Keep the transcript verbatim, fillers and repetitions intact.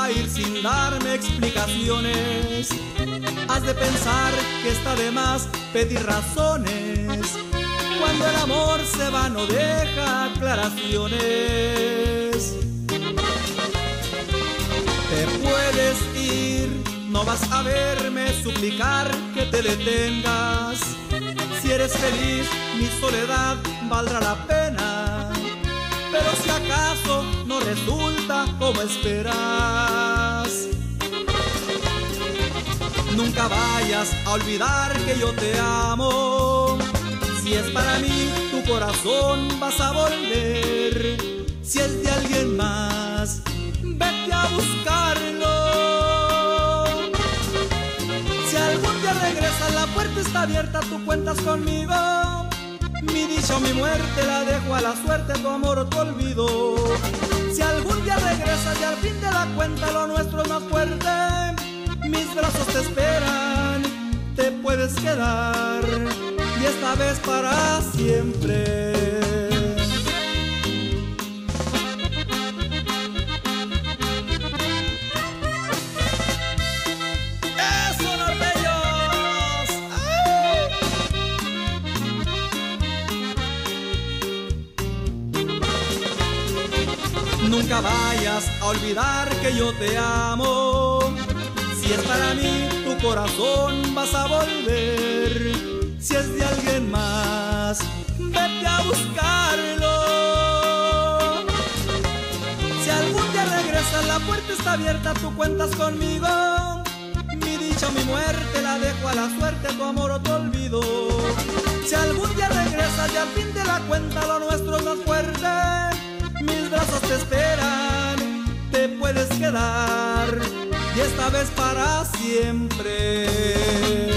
a ir sin darme explicaciones. Has de pensar que está de más pedir razones. Cuando el amor se va no deja aclaraciones. Te puedes ir, no vas a verme suplicar que te detengas. Si eres feliz, mi soledad valdrá la pena. Pero si acaso no resulta como esperas, nunca vayas a olvidar que yo te amo. Si es para mí, tu corazón vas a volver. Si es de alguien más, vete a buscarlo. Si algún día regresas, la puerta está abierta, tú cuentas conmigo. Mi dicha o mi muerte la dejo a la suerte, tu amor o tu olvido. Si algún día regresas y al fin de la cuenta lo nuestro es más fuerte, mis brazos te esperan, te puedes quedar, y esta vez para siempre. Nunca vayas a olvidar que yo te amo. Si es para mí, tu corazón vas a volver. Si es de alguien más, vete a buscarlo. Si algún día regresas, la puerta está abierta, tú cuentas conmigo. Mi dicha o mi muerte la dejo a la suerte, tu amor o tu olvido. Si algún día regresas y al fin de la cuenta lo nuestro es más fuerte, mis brazos te esperan, te puedes quedar, y esta vez para siempre.